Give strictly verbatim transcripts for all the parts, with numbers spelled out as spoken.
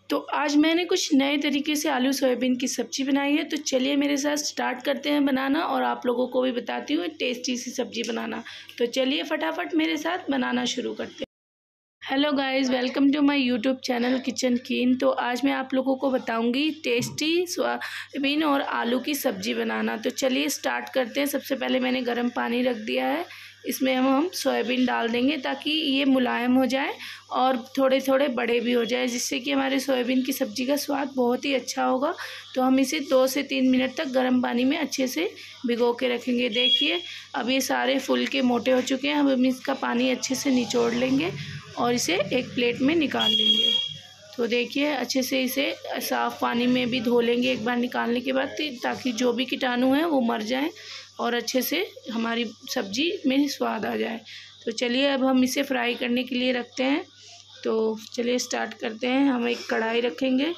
तो आज मैंने कुछ नए तरीके से आलू सोयाबीन की सब्ज़ी बनाई है। तो चलिए मेरे साथ स्टार्ट करते हैं बनाना और आप लोगों को भी बताती हूँ टेस्टी सी सब्ज़ी बनाना। तो चलिए फटाफट मेरे साथ बनाना शुरू करते हैं। Hello guys, welcome to my YouTube channel kitchen keen. तो आज मैं आप लोगों को बताऊंगी टेस्टी सोयाबीन और आलू की सब्ज़ी बनाना। तो चलिए स्टार्ट करते हैं। सबसे पहले मैंने गर्म पानी रख दिया है, इसमें हम हम सोयाबीन डाल देंगे ताकि ये मुलायम हो जाए और थोड़े थोड़े बड़े भी हो जाए, जिससे कि हमारे सोयाबीन की सब्ज़ी का स्वाद बहुत ही अच्छा होगा। तो हम इसे दो से तीन मिनट तक गर्म पानी में अच्छे से भिगो के रखेंगे। देखिए अब ये सारे फूल के मोटे हो चुके हैं। अब हम इसका पानी अच्छे से निचोड़ लेंगे और इसे एक प्लेट में निकाल लेंगे। तो देखिए अच्छे से इसे साफ़ पानी में भी धो लेंगे एक बार निकालने के बाद, ताकि जो भी कीटाणु हैं वो मर जाएं और अच्छे से हमारी सब्ज़ी में स्वाद आ जाए। तो चलिए अब हम इसे फ्राई करने के लिए रखते हैं। तो चलिए स्टार्ट करते हैं। हम एक कढ़ाई रखेंगे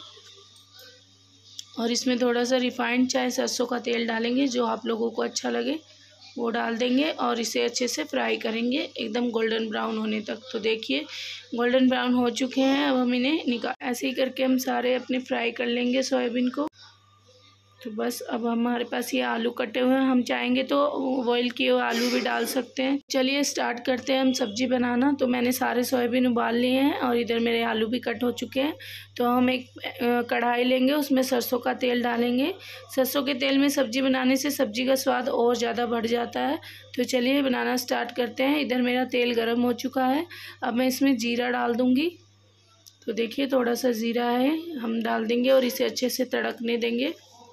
और इसमें थोड़ा सा रिफाइंड चाहे सरसों का तेल डालेंगे, जो आप लोगों को अच्छा लगे वो डाल देंगे और इसे अच्छे से फ्राई करेंगे एकदम गोल्डन ब्राउन होने तक। तो देखिए गोल्डन ब्राउन हो चुके हैं। अब हम इन्हें निकाल ऐसे ही करके हम सारे अपने फ्राई कर लेंगे सोयाबीन को। तो बस अब हमारे पास ये आलू कटे हुए हैं, हम चाहेंगे तो बॉईल किए हुए आलू भी डाल सकते हैं। चलिए स्टार्ट करते हैं हम सब्ज़ी बनाना। तो मैंने सारे सोयाबीन उबाल लिए हैं और इधर मेरे आलू भी कट हो चुके हैं। तो हम एक कढ़ाई लेंगे, उसमें सरसों का तेल डालेंगे। सरसों के तेल में सब्ज़ी बनाने से सब्ज़ी का स्वाद और ज़्यादा बढ़ जाता है। तो चलिए बनाना स्टार्ट करते हैं। इधर मेरा तेल गर्म हो चुका है। अब मैं इसमें जीरा डाल दूँगी। तो देखिए थोड़ा सा ज़ीरा है हम डाल देंगे और इसे अच्छे से तड़कने देंगे।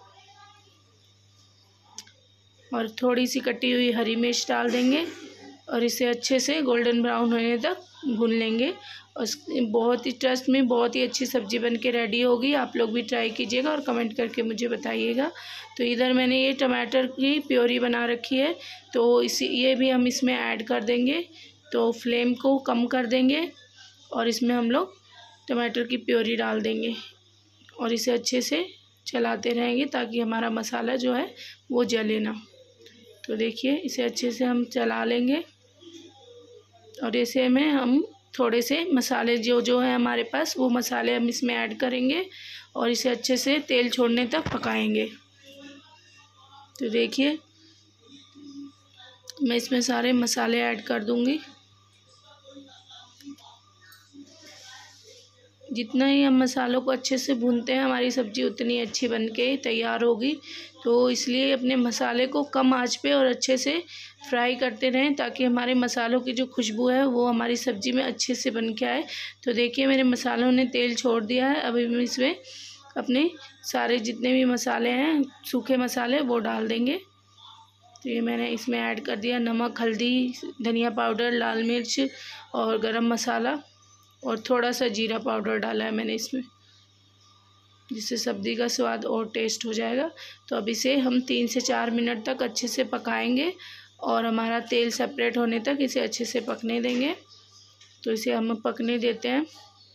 और थोड़ी सी कटी हुई हरी मिर्च डाल देंगे और इसे अच्छे से गोल्डन ब्राउन होने तक भून लेंगे। और बहुत ही ट्रस्ट में बहुत ही अच्छी सब्ज़ी बन के रेडी होगी। आप लोग भी ट्राई कीजिएगा और कमेंट करके मुझे बताइएगा। तो इधर मैंने ये टमाटर की प्योरी बना रखी है, तो इसी ये भी हम इसमें ऐड कर देंगे। तो फ्लेम को कम कर देंगे और इसमें हम लोग टमाटर की प्योरी डाल देंगे और इसे अच्छे से चलाते रहेंगे ताकि हमारा मसाला जो है वो जले ना। तो देखिए इसे अच्छे से हम चला लेंगे और इसे में हम थोड़े से मसाले जो जो है हमारे पास वो मसाले हम इसमें ऐड करेंगे और इसे अच्छे से तेल छोड़ने तक पकाएंगे। तो देखिए मैं इसमें सारे मसाले ऐड कर दूंगी। जितना ही हम मसालों को अच्छे से भूनते हैं हमारी सब्ज़ी उतनी अच्छी बन के तैयार होगी। तो इसलिए अपने मसाले को कम आंच पे और अच्छे से फ्राई करते रहें ताकि हमारे मसालों की जो खुशबू है वो हमारी सब्ज़ी में अच्छे से बन के आए। तो देखिए मेरे मसालों ने तेल छोड़ दिया है। अभी हम इसमें अपने सारे जितने भी मसाले हैं सूखे मसाले वो डाल देंगे। तो ये मैंने इसमें ऐड कर दिया नमक, हल्दी, धनिया पाउडर, लाल मिर्च और गरम मसाला और थोड़ा सा जीरा पाउडर डाला है मैंने इसमें, जिससे सब्ज़ी का स्वाद और टेस्ट हो जाएगा। तो अब इसे हम तीन से चार मिनट तक अच्छे से पकाएंगे और हमारा तेल सेपरेट होने तक इसे अच्छे से पकने देंगे। तो इसे हम पकने देते हैं।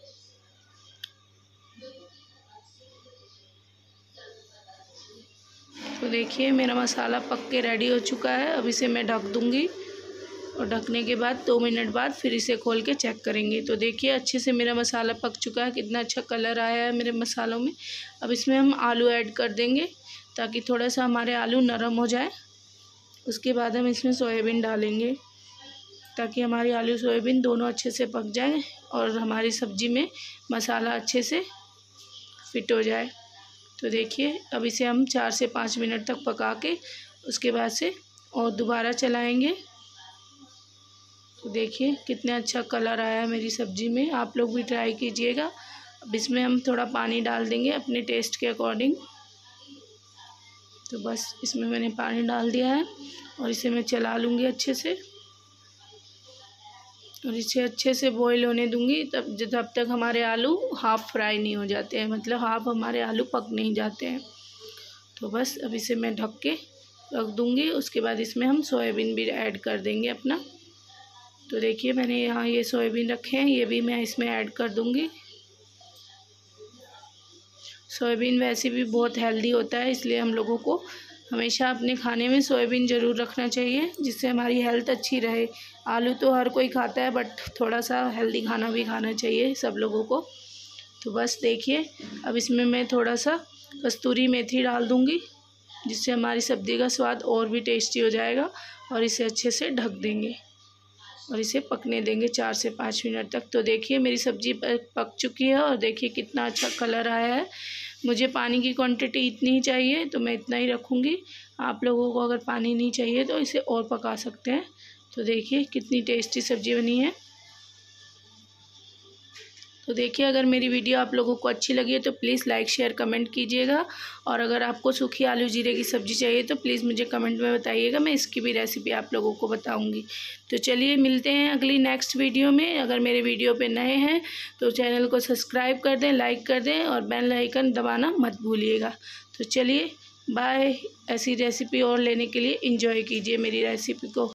तो देखिए मेरा मसाला पक के रेडी हो चुका है। अब इसे मैं ढक दूँगी और ढकने के बाद दो मिनट बाद फिर इसे खोल के चेक करेंगे। तो देखिए अच्छे से मेरा मसाला पक चुका है, कितना अच्छा कलर आया है मेरे मसालों में। अब इसमें हम आलू ऐड कर देंगे ताकि थोड़ा सा हमारे आलू नरम हो जाए। उसके बाद हम इसमें सोयाबीन डालेंगे ताकि हमारी आलू सोयाबीन दोनों अच्छे से पक जाए और हमारी सब्ज़ी में मसाला अच्छे से फिट हो जाए। तो देखिए अब इसे हम चार से पाँच मिनट तक पका के उसके बाद से और दोबारा चलाएँगे। तो देखिए कितना अच्छा कलर आया है मेरी सब्ज़ी में। आप लोग भी ट्राई कीजिएगा। अब इसमें हम थोड़ा पानी डाल देंगे अपने टेस्ट के अकॉर्डिंग। तो बस इसमें मैंने पानी डाल दिया है और इसे मैं चला लूँगी अच्छे से और इसे अच्छे से बॉईल होने दूँगी तब जब तक हमारे आलू हाफ़ फ्राई नहीं हो जाते हैं, मतलब हाफ़ हमारे आलू पक नहीं जाते हैं। तो बस अब इसे मैं ढक के रख दूँगी। उसके बाद इसमें हम सोयाबीन भी ऐड कर देंगे अपना। तो देखिए मैंने यहाँ ये सोयाबीन रखे हैं, ये भी मैं इसमें ऐड कर दूँगी। सोयाबीन वैसे भी बहुत हेल्दी होता है, इसलिए हम लोगों को हमेशा अपने खाने में सोयाबीन ज़रूर रखना चाहिए, जिससे हमारी हेल्थ अच्छी रहे। आलू तो हर कोई खाता है, बट थोड़ा सा हेल्दी खाना भी खाना चाहिए सब लोगों को। तो बस देखिए, अब इसमें मैं थोड़ा सा कस्तूरी मेथी डाल दूँगी, जिससे हमारी सब्ज़ी का स्वाद और भी टेस्टी हो जाएगा। और इसे अच्छे से ढक देंगे और इसे पकने देंगे चार से पाँच मिनट तक। तो देखिए मेरी सब्ज़ी पक चुकी है और देखिए कितना अच्छा कलर आया है। मुझे पानी की क्वांटिटी इतनी ही चाहिए तो मैं इतना ही रखूँगी। आप लोगों को अगर पानी नहीं चाहिए तो इसे और पका सकते हैं। तो देखिए कितनी टेस्टी सब्ज़ी बनी है। तो देखिए, अगर मेरी वीडियो आप लोगों को अच्छी लगी है तो प्लीज़ लाइक शेयर कमेंट कीजिएगा। और अगर आपको सूखी आलू जीरे की सब्ज़ी चाहिए तो प्लीज़ मुझे कमेंट में बताइएगा, मैं इसकी भी रेसिपी आप लोगों को बताऊंगी। तो चलिए मिलते हैं अगली नेक्स्ट वीडियो में। अगर मेरे वीडियो पे नए हैं तो चैनल को सब्सक्राइब कर दें, लाइक कर दें और बेल आइकन दबाना मत भूलिएगा। तो चलिए बाय। ऐसी रेसिपी और लेने के लिए एंजॉय कीजिए मेरी रेसिपी को।